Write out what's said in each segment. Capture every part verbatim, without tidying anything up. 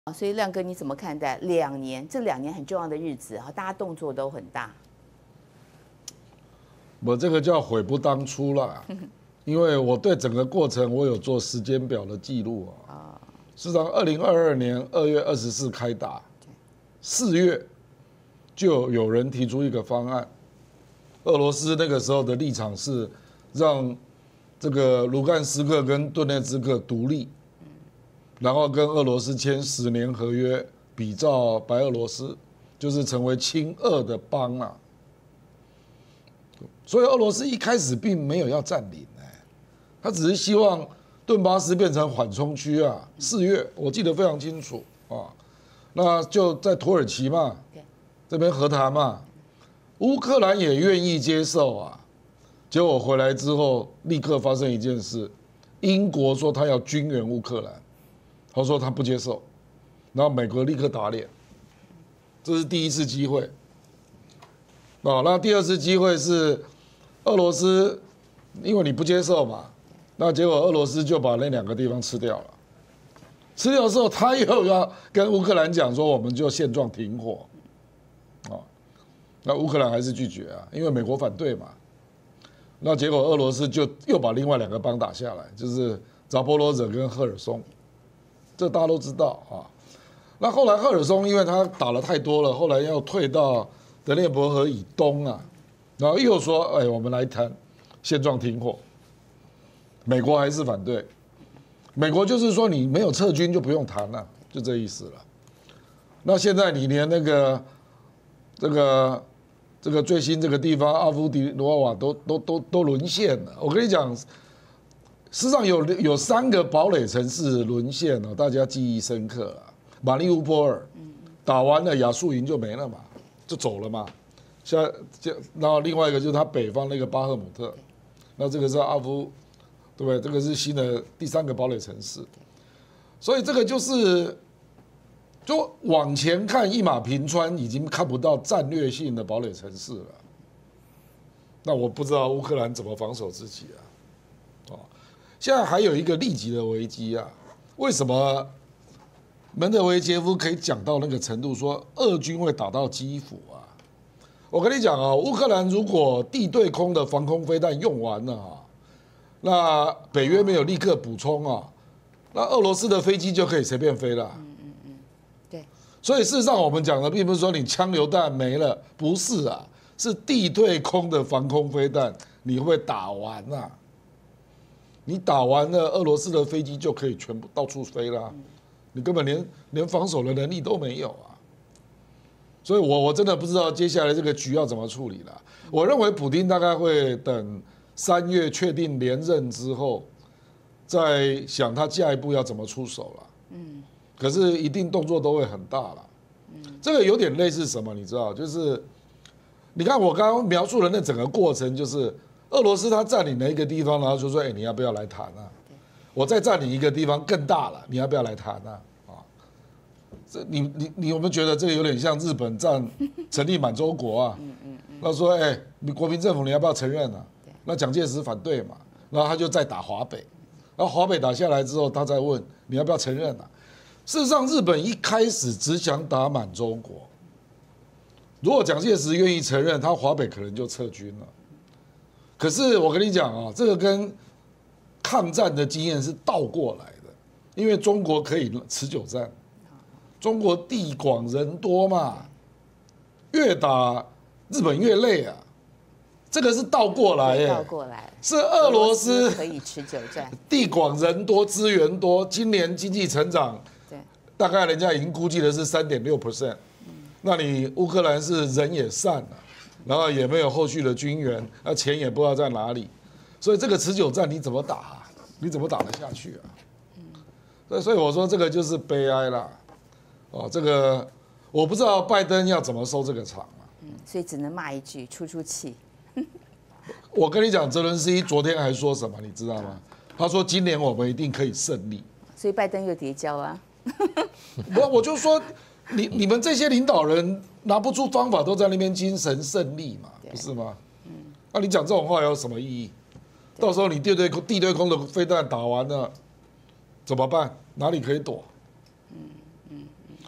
所以亮哥你怎么看待两年这两年很重要的日子啊？大家动作都很大。 我这个叫悔不当初啦，因为我对整个过程我有做时间表的记录啊。事实上，二零二二年二月二十四开打，四月就有人提出一个方案，俄罗斯那个时候的立场是让这个卢甘斯克跟顿涅茨克独立。然后跟俄罗斯签十年合约，比照白俄罗斯，就是成为亲俄的邦啊。所以俄罗斯一开始并没有要占领，哎，他只是希望顿巴斯变成缓冲区啊。四月我记得非常清楚啊，那就在土耳其嘛，这边和谈嘛，乌克兰也愿意接受啊。结果回来之后，立刻发生一件事，英国说他要军援乌克兰。他说他不接受，然后美国立刻打脸，这是第一次机会。哦，那第二次机会是俄罗斯，因为你不接受嘛，那结果俄罗斯就把那两个地方吃掉了。吃掉之后，他又要跟乌克兰讲说，我们就现状停火。哦，那乌克兰还是拒绝啊，因为美国反对嘛。那结果俄罗斯就又把另外两个邦打下来，就是扎波罗热跟赫尔松。这大家都知道啊。那后来赫尔松因为他打了太多了，后来要退到德涅伯河以东啊，然后又说，哎，我们来谈现状停火。美国还是反对，美国就是说你没有撤军就不用谈了，就这意思了。那现在你连那个这个这个最新这个地方阿夫迪罗瓦都都都都沦陷了，我跟你讲。事实上有有三个堡垒城市沦陷了，大家记忆深刻了。马利乌波尔打完了，亚速营就没了嘛，就走了嘛。现在就然后另外一个就是他北方那个巴赫姆特，那这个是阿夫，对不对？这个是新的第三个堡垒城市。所以这个就是就往前看一马平川，已经看不到战略性的堡垒城市了。那我不知道乌克兰怎么防守自己啊？现在还有一个立即的危机啊！为什么门德韦杰夫可以讲到那个程度，说俄军会打到基辅啊？我跟你讲啊，乌克兰如果地对空的防空飞弹用完了啊，那北约没有立刻补充啊，那俄罗斯的飞机就可以随便飞了。 嗯嗯嗯，对。 所以事实上我们讲的并不是说你枪榴弹没了，不是啊，是地对空的防空飞弹你会不会打完啊？你打完了，俄罗斯的飞机就可以全部到处飞啦，你根本连连防守的能力都没有啊！所以我我真的不知道接下来这个局要怎么处理了。我认为普丁大概会等三月确定连任之后，再想他下一步要怎么出手了。嗯，可是一定动作都会很大了。嗯，这个有点类似什么，你知道？就是你看我刚刚描述的那整个过程，就是。俄罗斯他占领了一个地方，然后就说：“哎，你要不要来谈啊？我再占领一个地方更大了，你要不要来谈啊？”啊，这你你你有没有觉得这个有点像日本占成立满洲国啊？那说：“哎，你国民政府你要不要承认啊？”那蒋介石反对嘛，然后他就再打华北，然后华北打下来之后，他再问你要不要承认啊？事实上，日本一开始只想打满洲国，如果蒋介石愿意承认，他华北可能就撤军了。可是我跟你讲啊，这个跟抗战的经验是倒过来的，因为中国可以持久战，中国地广人多嘛，越打日本越累啊，这个是倒过来耶， 倒过来是俄罗斯可以持久战， 地广人多，资源多，今年经济成长， 对， 大概人家已经估计的是三点六 percent， 那你乌克兰是人也散了。然后也没有后续的军援，那钱也不知道在哪里，所以这个持久战你怎么打、啊？你怎么打得下去啊？所以所以我说这个就是悲哀啦，哦，这个我不知道拜登要怎么收这个场啊。 嗯，所以只能骂一句，出出气。 我跟你讲，泽伦斯基昨天还说什么，你知道吗？他说今年我们一定可以胜利。 所以拜登又跌跤啊。 我我就说。你你们这些领导人拿不出方法，都在那边精神胜利嘛，不是吗？嗯，那、啊、你讲这种话有什么意义？到时候你地对空地对空的飞弹打完了，怎么办？哪里可以躲？嗯嗯，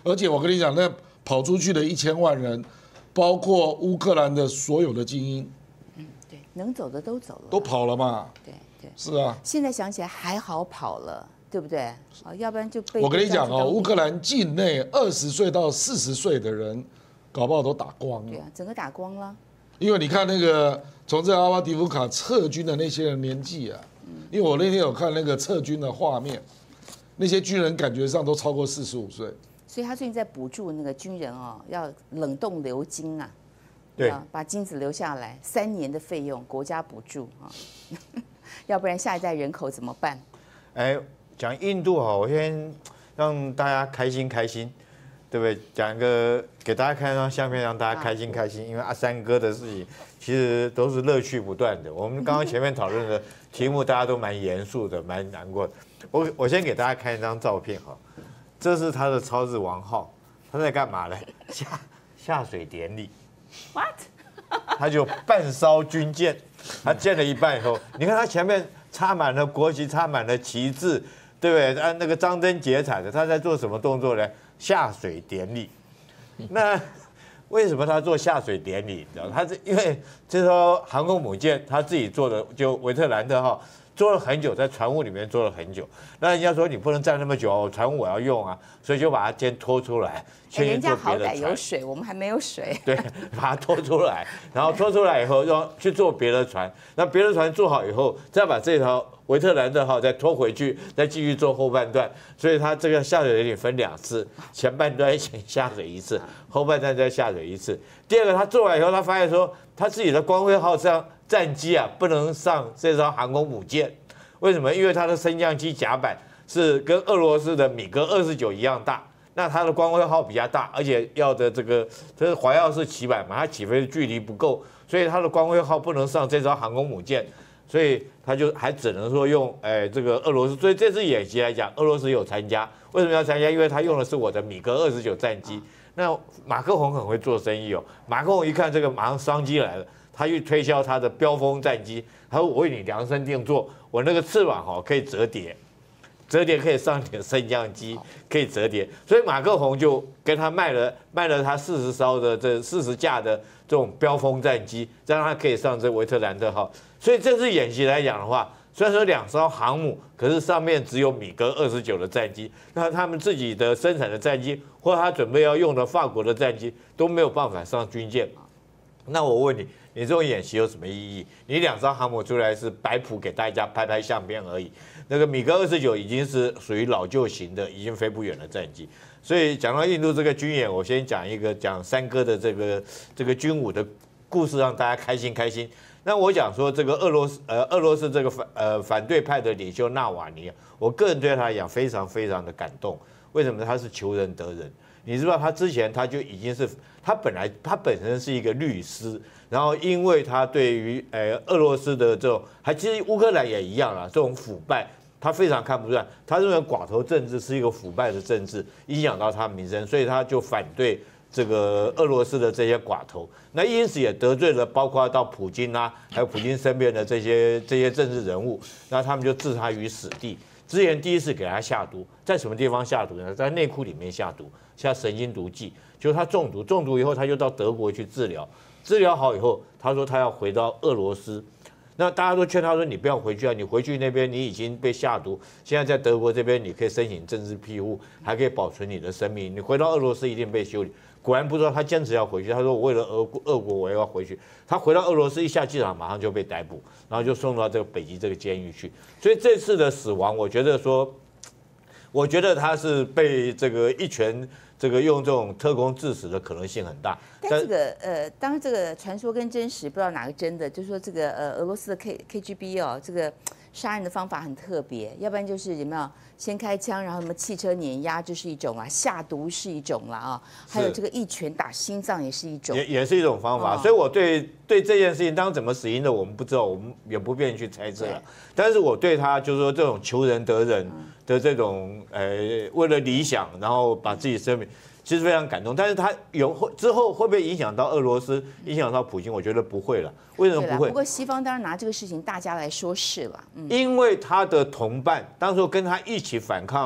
而且我跟你讲，那跑出去的一千万人，包括乌克兰的所有的精英， 嗯，对，能走的都走了， 都跑了嘛。 对对， 是啊。 现在想起来还好跑了，对不对？啊，要不然就被我跟你讲哦，乌克兰境内二十岁到四十岁的人，搞不好都打光了。 对啊，整个打光了。 因为你看那个从这阿巴迪夫卡撤军的那些人年纪啊，因为我那天有看那个撤军的画面，那些军人感觉上都超过四十五岁。 所以他最近在补助那个军人哦，要冷冻留精啊， 对， 把精子留下来，三年的费用国家补助啊，要不然下一代人口怎么办？ 哎，讲印度哈，我先让大家开心开心。对不对？讲一个给大家看一张相片，让大家开心开心。因为阿三哥的事情，其实都是乐趣不断的。我们刚刚前面讨论的题目，大家都蛮严肃的，蛮难过的。我我先给大家看一张照片哈，这是他的超日王号，他在干嘛呢？下下水典礼。 What？ 他就半烧军舰，他建了一半以后，你看他前面插满了国旗，插满了旗帜，对不对？按那个张灯结彩的，他在做什么动作呢？下水典礼。那为什么他做下水典礼？你知道，他是因为这艘航空母舰他自己做的，就维特兰特号做了很久，在船坞里面做了很久。那人家说你不能站那么久，船坞我要用啊，所以就把它先拖出来，先人家好做别的船。 歹有水，我们还没有水。 对，把它拖出来，然后拖出来以后，让去做别的船。那别的船做好以后，再把这条维特兰特号再拖回去，再继续做后半段。所以它这个下水典礼分两次，前半段先下水一次，后半段再下水一次。第二个，他做完以后，他发现说他自己的光辉号上战机啊不能上这艘航空母舰，为什么？因为它的升降机甲板是跟俄罗斯的米格二十九一样大。那它的光辉号比较大，而且要的这个这是环绕式起板嘛，它起飞的距离不够，所以它的光辉号不能上这艘航空母舰，所以他就还只能说用哎这个俄罗斯。所以这次演习来讲，俄罗斯有参加，为什么要参加？因为他用的是我的米格二十九战机。那马克宏很会做生意哦，马克宏一看这个马上商机来了，他去推销他的标风战机，他说我为你量身定做，我那个翅膀哈可以折叠。折叠可以上点升降机，可以折叠，所以马克宏就跟他卖了卖了他四十艘的这四十架的这种标风战机，让他可以上这维特兰特号。所以这次演习来讲的话，虽然说两艘航母，可是上面只有米格二十九的战机，那他们自己的生产的战机或他准备要用的法国的战机都没有办法上军舰。那我问你，你这种演习有什么意义？你两艘航母出来是摆谱给大家拍拍相片而已。那个米格二十九已经是属于老旧型的，已经飞不远的战机。所以讲到印度这个军演，我先讲一个讲三哥的这个这个军武的故事，让大家开心开心。那我讲说这个俄罗斯呃俄罗斯这个反呃反对派的领袖纳瓦尼，我个人对他来讲非常非常的感动。为什么？他是求仁得仁。你知道他之前他就已经是他本来他本身是一个律师，然后因为他对于呃俄罗斯的这种，还其实乌克兰也一样啦，这种腐败。他非常看不惯，他认为寡头政治是一个腐败的政治，影响到他民生，所以他就反对这个俄罗斯的这些寡头。那因此也得罪了包括到普京啊，还有普京身边的这些这些政治人物，那他们就置他于死地。之前第一次给他下毒，在什么地方下毒呢？在内裤里面下毒，下神经毒剂，就是他中毒，中毒以后他就到德国去治疗，治疗好以后，他说他要回到俄罗斯。那大家都劝他说：“你不要回去啊！你回去那边你已经被下毒，现在在德国这边你可以申请政治庇护，还可以保存你的生命。你回到俄罗斯一定被修理。”果然不知道他坚持要回去。他说：“我为了俄俄国，我也要回去。”他回到俄罗斯一下机场，马上就被逮捕，然后就送到这个北极这个监狱去。所以这次的死亡，我觉得说，我觉得他是被这个一拳。这个用这种特工致死的可能性很大， 但这个呃，当然这个传说跟真实不知道哪个真的，就是说这个呃俄罗斯的 K K G B 哦，这个杀人的方法很特别，要不然就是有没有先开枪，然后什么汽车碾压，这是一种啦，下毒是一种啦啊，还有这个一拳打心脏也是一种， 也也是一种方法。哦、所以我对对这件事情，当然怎么死因的我们不知道，我们也不便去猜测了。但是我对他就是说这种求仁得仁。嗯的这种呃，为了理想，然后把自己生命，其实非常感动。但是他有之后会不会影响到俄罗斯，影响到普京？我觉得不会了。为什么不会？ 不过西方当然拿这个事情大家来说事了，嗯、 因为他的同伴当初跟他一起反抗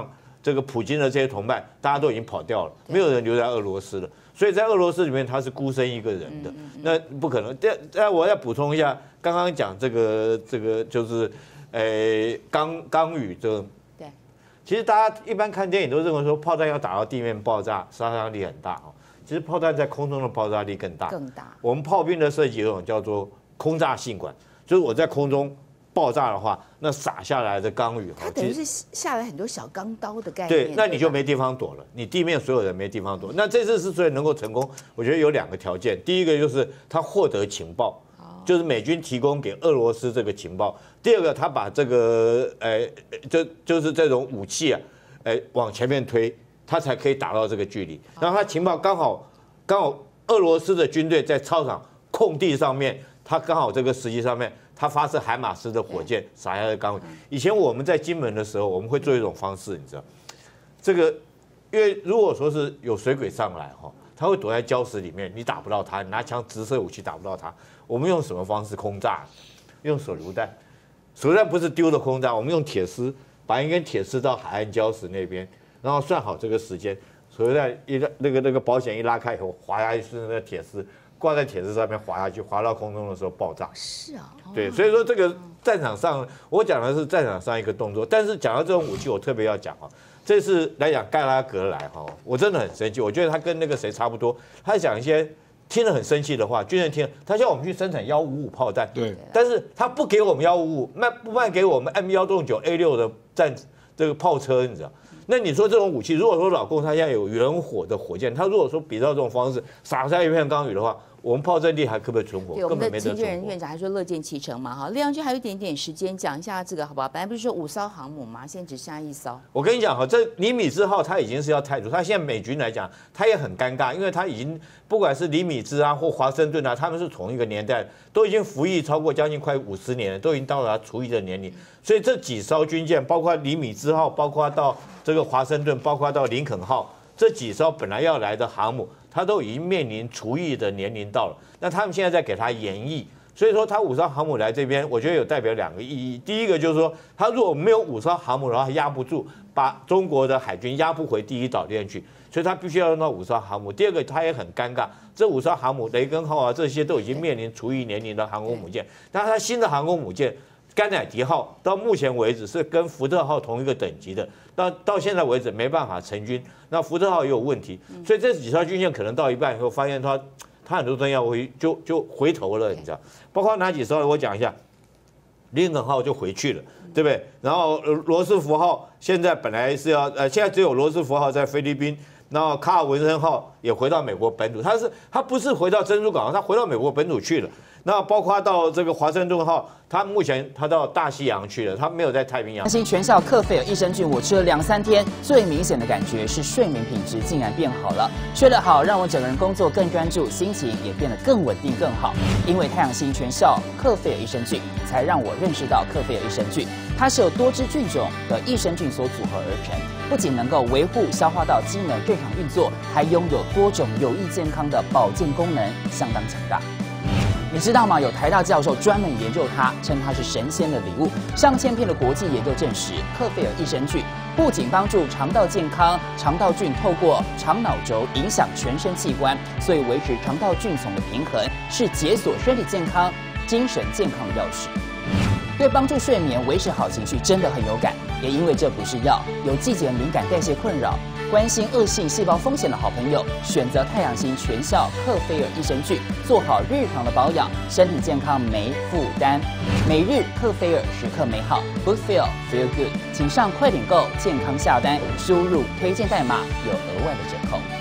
这个普京的这些同伴，大家都已经跑掉了，没有人留在俄罗斯了。所以在俄罗斯里面，他是孤身一个人的，那不可能。但但我要补充一下，刚刚讲这个这个就是，呃，刚刚宇这个， 对， 其实大家一般看电影都认为说炮弹要打到地面爆炸，杀伤力很大哦。其实炮弹在空中的爆炸力更大。 更大。 我们炮兵的设计有种叫做空炸性管，就是我在空中爆炸的话，那洒下来的钢雨， 它等于是下来很多小钢刀的概念。 对，那你就没地方躲了，你地面所有人没地方躲。那这次之所以能够成功，我觉得有两个条件，第一个就是他获得情报，就是美军提供给俄罗斯这个情报；第二个，他把这个呃，就就是这种武器啊，哎往前面推，他才可以打到这个距离。然后他情报刚好刚好俄罗斯的军队在操场空地上面，他刚好这个时机上面。他发射海马斯的火箭撒下的钢雨。以前我们在金门的时候，我们会做一种方式，你知道，这个，因为如果说是有水鬼上来哈，他会躲在礁石里面，你打不到他，你拿枪直射武器打不到他。我们用什么方式空炸？用手榴弹。手榴弹不是丢的空炸，我们用铁丝把一根铁丝到海岸礁石那边，然后算好这个时间，手榴弹一那个那个保险一拉开以后，滑下去是那个铁丝。挂在铁丝上面滑下去，滑到空中的时候爆炸。 是啊， 对，所以说这个战场上，我讲的是战场上一个动作，但是讲到这种武器，我特别要讲哈，这次来讲盖拉格来哈，我真的很生气，我觉得他跟那个谁差不多，他讲一些听了很生气的话，军人听，他叫我们去生产幺五五炮弹， 对， 但是他不给我们幺五五，卖不卖给我们 M 幺洞九 A 六的战这个炮车，你知道？那你说这种武器，如果说老共他现在有远火的火箭，他如果说比照这种方式撒下一片钢雨的话，我们炮阵地还可不可以存活？ 对，我们的经纪根本没得存活。 人院长还说乐见其成嘛，哈。李阳君还有一点点时间讲一下这个好不好？本来不是说五艘航母嘛，现在只剩下一艘。 我跟你讲哈，这李米兹号它已经是要汰除，它现在美军来讲，它也很尴尬，因为它已经不管是李米兹啊或华盛顿啊，他们是同一个年代，都已经服役超过将近快五十年了，都已经到了除役的年龄，所以这几艘军舰，包括李米兹号，包括到这个华盛顿，包括到林肯号，这几艘本来要来的航母，它都已经面临除役的年龄到了。那他们现在在给它延役，所以说它五艘航母来这边，我觉得有代表两个意义。第一个就是说，它如果没有五艘航母的话，压不住，把中国的海军压不回第一岛链去，所以它必须要用到五艘航母。第二个，它也很尴尬，这五艘航母，雷根号啊这些都已经面临除役年龄的航空母舰，但是它新的航空母舰。甘乃迪号到目前为止是跟福特号同一个等级的，到到现在为止没办法成军。那福特号也有问题，所以这几艘军舰可能到一半以后，发现它它很多东西要回就就回头了，你知道？包括哪几艘？我讲一下，林肯号就回去了，对不对？然后罗斯福号现在本来是要呃，现在只有罗斯福号在菲律宾。然后卡尔文森号也回到美国本土，它是它不是回到珍珠港，它回到美国本土去了。那包括到这个华盛顿号，它目前它到大西洋去了，它没有在太平洋。 新全效克菲尔益生菌，我吃了两三天，最明显的感觉是睡眠品质竟然变好了。睡得好，让我整个人工作更专注，心情也变得更稳定更好。因为太阳星全效克菲尔益生菌，才让我认识到克菲尔益生菌，它是由多支菌种的益生菌所组合而成。不仅能够维护消化道机能正常运作，还拥有多种有益健康的保健功能，相当强大。你知道吗？有台大教授专门研究它，称它是神仙的礼物。上千篇的国际研究证实，克菲尔益生菌不仅帮助肠道健康，肠道菌透过肠脑轴影响全身器官，所以维持肠道菌丛的平衡，是解锁身体健康、精神健康的钥匙。对帮助睡眠、维持好情绪真的很有感，也因为这不是药，有季节敏感、代谢困扰、关心恶性细胞风险的好朋友，选择太阳星全效克菲尔益生菌，做好日常的保养，身体健康没负担。每日克菲尔时刻美好 ，Good Feel Feel Good， 请上快点购健康下单，输入推荐代码有额外的折扣。